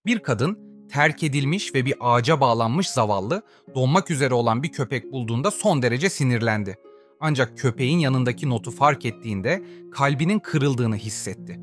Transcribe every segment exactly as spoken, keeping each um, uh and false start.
Bir kadın, terk edilmiş ve bir ağaca bağlanmış zavallı, donmak üzere olan bir köpek bulduğunda son derece sinirlendi. Ancak köpeğin yanındaki notu fark ettiğinde kalbinin kırıldığını hissetti.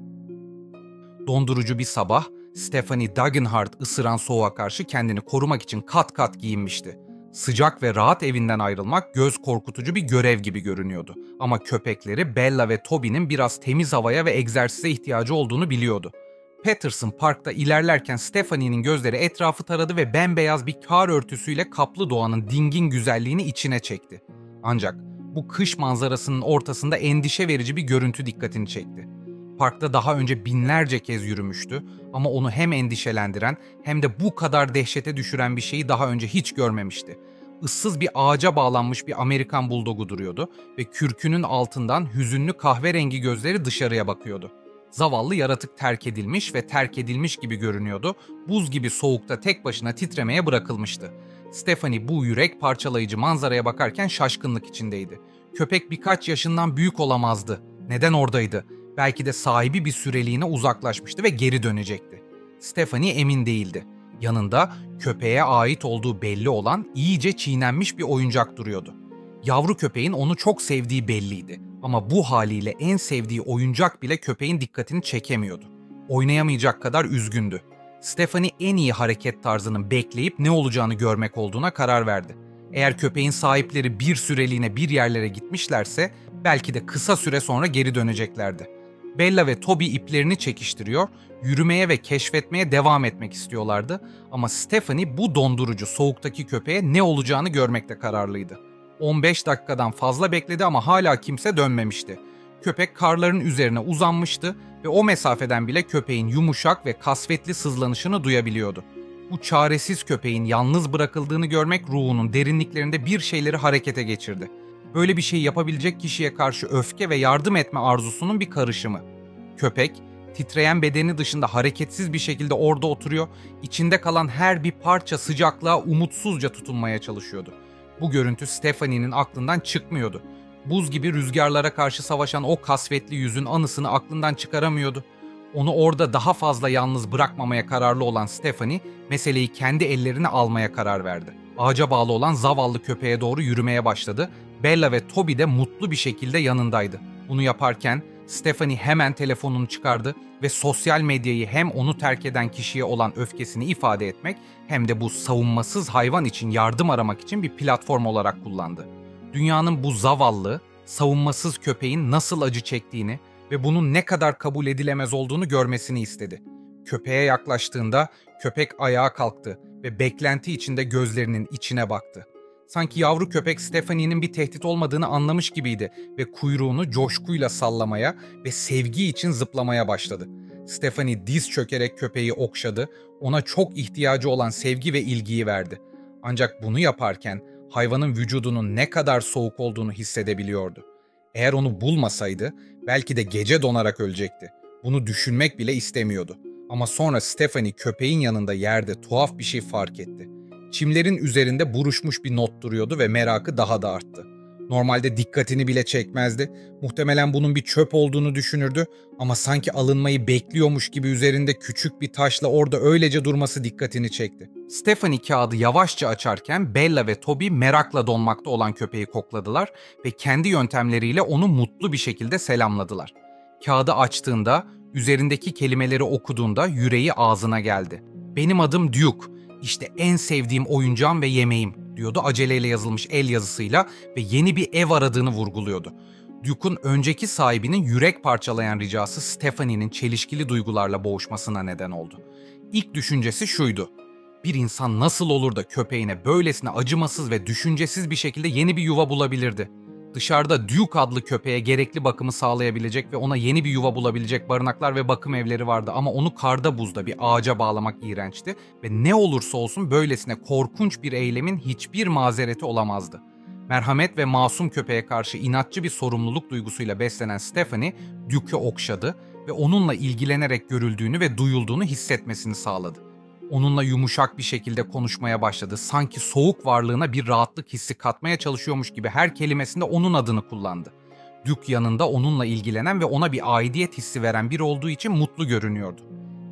Dondurucu bir sabah, Stephanie Dagenhart ısıran soğuğa karşı kendini korumak için kat kat giyinmişti. Sıcak ve rahat evinden ayrılmak göz korkutucu bir görev gibi görünüyordu. Ama köpekleri Bella ve Toby'nin biraz temiz havaya ve egzersize ihtiyacı olduğunu biliyordu. Patterson Park'ta ilerlerken Stephanie'nin gözleri etrafı taradı ve bembeyaz bir kar örtüsüyle kaplı doğanın dingin güzelliğini içine çekti. Ancak bu kış manzarasının ortasında endişe verici bir görüntü dikkatini çekti. Parkta daha önce binlerce kez yürümüştü ama onu hem endişelendiren hem de bu kadar dehşete düşüren bir şeyi daha önce hiç görmemişti. Issız bir ağaca bağlanmış bir Amerikan buldogu duruyordu ve kürkünün altından hüzünlü kahverengi gözleri dışarıya bakıyordu. Zavallı yaratık terk edilmiş ve terk edilmiş gibi görünüyordu. Buz gibi soğukta tek başına titremeye bırakılmıştı. Stephanie bu yürek parçalayıcı manzaraya bakarken şaşkınlık içindeydi. Köpek birkaç yaşından büyük olamazdı. Neden oradaydı? Belki de sahibi bir süreliğine uzaklaşmıştı ve geri dönecekti. Stephanie emin değildi. Yanında köpeğe ait olduğu belli olan iyice çiğnenmiş bir oyuncak duruyordu. Yavru köpeğin onu çok sevdiği belliydi. Ama bu haliyle en sevdiği oyuncak bile köpeğin dikkatini çekemiyordu. Oynayamayacak kadar üzgündü. Stephanie en iyi hareket tarzının bekleyip ne olacağını görmek olduğuna karar verdi. Eğer köpeğin sahipleri bir süreliğine bir yerlere gitmişlerse belki de kısa süre sonra geri döneceklerdi. Bella ve Toby iplerini çekiştiriyor, yürümeye ve keşfetmeye devam etmek istiyorlardı ama Stephanie bu dondurucu soğuktaki köpeğe ne olacağını görmekte kararlıydı. on beş dakikadan fazla bekledi ama hala kimse dönmemişti. Köpek karların üzerine uzanmıştı ve o mesafeden bile köpeğin yumuşak ve kasvetli sızlanışını duyabiliyordu. Bu çaresiz köpeğin yalnız bırakıldığını görmek ruhunun derinliklerinde bir şeyleri harekete geçirdi. Böyle bir şey yapabilecek kişiye karşı öfke ve yardım etme arzusunun bir karışımı. Köpek, titreyen bedeni dışında hareketsiz bir şekilde orada oturuyor, içinde kalan her bir parça sıcaklığa umutsuzca tutunmaya çalışıyordu. Bu görüntü Stephanie'nin aklından çıkmıyordu. Buz gibi rüzgarlara karşı savaşan o kasvetli yüzün anısını aklından çıkaramıyordu. Onu orada daha fazla yalnız bırakmamaya kararlı olan Stephanie, meseleyi kendi ellerine almaya karar verdi. Ağaca bağlı olan zavallı köpeğe doğru yürümeye başladı. Bella ve Toby de mutlu bir şekilde yanındaydı. Bunu yaparken Stephanie hemen telefonunu çıkardı ve sosyal medyayı hem onu terk eden kişiye olan öfkesini ifade etmek hem de bu savunmasız hayvan için yardım aramak için bir platform olarak kullandı. Dünyanın bu zavallı, savunmasız köpeğin nasıl acı çektiğini ve bunun ne kadar kabul edilemez olduğunu görmesini istedi. Köpeğe yaklaştığında köpek ayağa kalktı ve beklenti içinde gözlerinin içine baktı. Sanki yavru köpek Stephanie'nin bir tehdit olmadığını anlamış gibiydi ve kuyruğunu coşkuyla sallamaya ve sevgi için zıplamaya başladı. Stephanie diz çökerek köpeği okşadı, ona çok ihtiyacı olan sevgi ve ilgiyi verdi. Ancak bunu yaparken hayvanın vücudunun ne kadar soğuk olduğunu hissedebiliyordu. Eğer onu bulmasaydı belki de gece donarak ölecekti. Bunu düşünmek bile istemiyordu. Ama sonra Stephanie köpeğin yanında yerde tuhaf bir şey fark etti. Çimlerin üzerinde buruşmuş bir not duruyordu ve merakı daha da arttı. Normalde dikkatini bile çekmezdi. Muhtemelen bunun bir çöp olduğunu düşünürdü ama sanki alınmayı bekliyormuş gibi üzerinde küçük bir taşla orada öylece durması dikkatini çekti. Stephanie kağıdı yavaşça açarken Bella ve Toby merakla donmakta olan köpeği kokladılar ve kendi yöntemleriyle onu mutlu bir şekilde selamladılar. Kağıdı açtığında, üzerindeki kelimeleri okuduğunda yüreği ağzına geldi. "Benim adım Duke. İşte en sevdiğim oyuncağım ve yemeğim," diyordu aceleyle yazılmış el yazısıyla ve yeni bir ev aradığını vurguluyordu. Duke'un önceki sahibinin yürek parçalayan ricası Stephanie'nin çelişkili duygularla boğuşmasına neden oldu. İlk düşüncesi şuydu: bir insan nasıl olur da köpeğine böylesine acımasız ve düşüncesiz bir şekilde yeni bir yuva bulabilirdi? Dışarıda Duke adlı köpeğe gerekli bakımı sağlayabilecek ve ona yeni bir yuva bulabilecek barınaklar ve bakım evleri vardı ama onu karda buzda bir ağaca bağlamak iğrençti ve ne olursa olsun böylesine korkunç bir eylemin hiçbir mazereti olamazdı. Merhamet ve masum köpeğe karşı inatçı bir sorumluluk duygusuyla beslenen Stephanie, Duke'u okşadı ve onunla ilgilenerek görüldüğünü ve duyulduğunu hissetmesini sağladı. Onunla yumuşak bir şekilde konuşmaya başladı. Sanki soğuk varlığına bir rahatlık hissi katmaya çalışıyormuş gibi her kelimesinde onun adını kullandı. Duke yanında onunla ilgilenen ve ona bir aidiyet hissi veren biri olduğu için mutlu görünüyordu.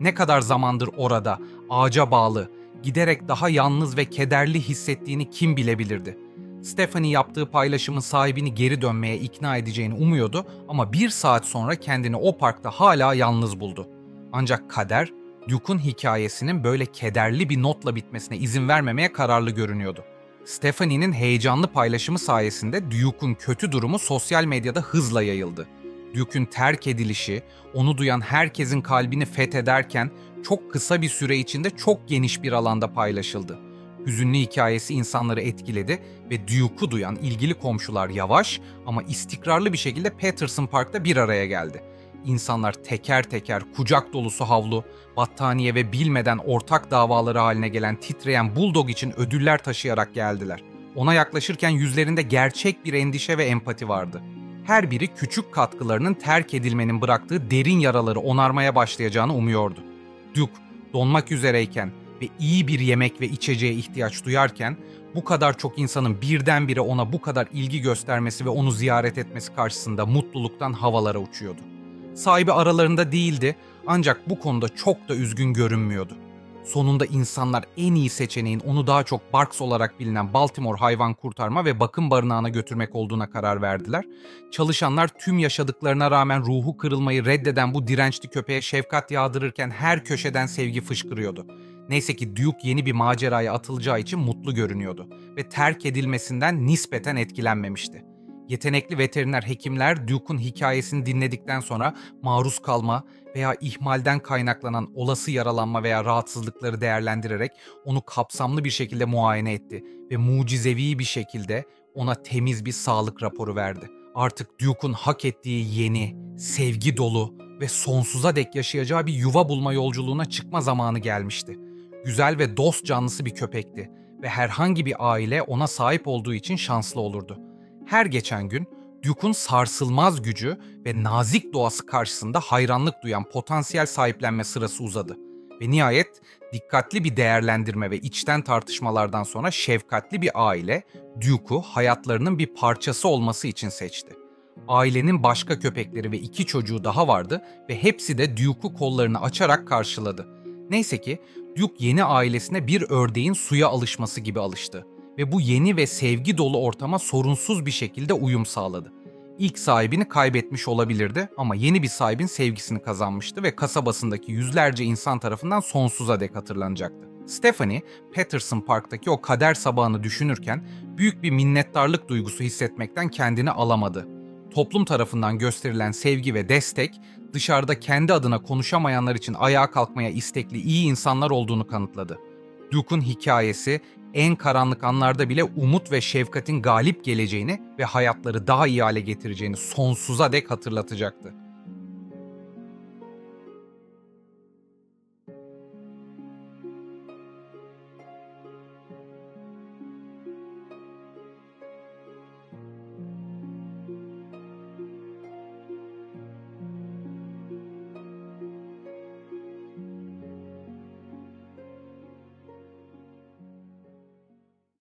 Ne kadar zamandır orada, ağaca bağlı, giderek daha yalnız ve kederli hissettiğini kim bilebilirdi? Stephanie yaptığı paylaşımın sahibini geri dönmeye ikna edeceğini umuyordu ama bir saat sonra kendini o parkta hala yalnız buldu. Ancak kader, Duke'un hikayesinin böyle kederli bir notla bitmesine izin vermemeye kararlı görünüyordu. Stephanie'nin heyecanlı paylaşımı sayesinde Duke'un kötü durumu sosyal medyada hızla yayıldı. Duke'un terk edilişi, onu duyan herkesin kalbini fethederken çok kısa bir süre içinde çok geniş bir alanda paylaşıldı. Hüzünlü hikayesi insanları etkiledi ve Duke'u duyan ilgili komşular yavaş ama istikrarlı bir şekilde Patterson Park'ta bir araya geldi. İnsanlar teker teker kucak dolusu havlu, battaniye ve bilmeden ortak davaları haline gelen titreyen Bulldog için ödüller taşıyarak geldiler. Ona yaklaşırken yüzlerinde gerçek bir endişe ve empati vardı. Her biri küçük katkılarının terk edilmenin bıraktığı derin yaraları onarmaya başlayacağını umuyordu. Duke, donmak üzereyken ve iyi bir yemek ve içeceğe ihtiyaç duyarken, bu kadar çok insanın birdenbire ona bu kadar ilgi göstermesi ve onu ziyaret etmesi karşısında mutluluktan havalara uçuyordu. Sahibi aralarında değildi ancak bu konuda çok da üzgün görünmüyordu. Sonunda insanlar en iyi seçeneğin onu daha çok Barks olarak bilinen Baltimore Hayvan Kurtarma ve Bakım Barınağı'na götürmek olduğuna karar verdiler. Çalışanlar tüm yaşadıklarına rağmen ruhu kırılmayı reddeden bu dirençli köpeğe şefkat yağdırırken her köşeden sevgi fışkırıyordu. Neyse ki Duke yeni bir maceraya atılacağı için mutlu görünüyordu ve terk edilmesinden nispeten etkilenmemişti. Yetenekli veteriner hekimler Duke'un hikayesini dinledikten sonra maruz kalma veya ihmalden kaynaklanan olası yaralanma veya rahatsızlıkları değerlendirerek onu kapsamlı bir şekilde muayene etti ve mucizevi bir şekilde ona temiz bir sağlık raporu verdi. Artık Duke'un hak ettiği yeni, sevgi dolu ve sonsuza dek yaşayacağı bir yuva bulma yolculuğuna çıkma zamanı gelmişti. Güzel ve dost canlısı bir köpekti ve herhangi bir aile ona sahip olduğu için şanslı olurdu. Her geçen gün Duke'un sarsılmaz gücü ve nazik doğası karşısında hayranlık duyan potansiyel sahiplenme sırası uzadı. Ve nihayet dikkatli bir değerlendirme ve içten tartışmalardan sonra şefkatli bir aile Duke'u hayatlarının bir parçası olması için seçti. Ailenin başka köpekleri ve iki çocuğu daha vardı ve hepsi de Duke'u kollarını açarak karşıladı. Neyse ki Duke yeni ailesine bir ördeğin suya alışması gibi alıştı ve bu yeni ve sevgi dolu ortama sorunsuz bir şekilde uyum sağladı. İlk sahibini kaybetmiş olabilirdi ama yeni bir sahibin sevgisini kazanmıştı ve kasabasındaki yüzlerce insan tarafından sonsuza dek hatırlanacaktı. Stephanie, Patterson Park'taki o kader sabahını düşünürken büyük bir minnettarlık duygusu hissetmekten kendini alamadı. Toplum tarafından gösterilen sevgi ve destek, dışarıda kendi adına konuşamayanlar için ayağa kalkmaya istekli iyi insanlar olduğunu kanıtladı. Duke'un hikayesi, en karanlık anlarda bile umut ve şefkatin galip geleceğini ve hayatları daha iyi hale getireceğini sonsuza dek hatırlatacaktı.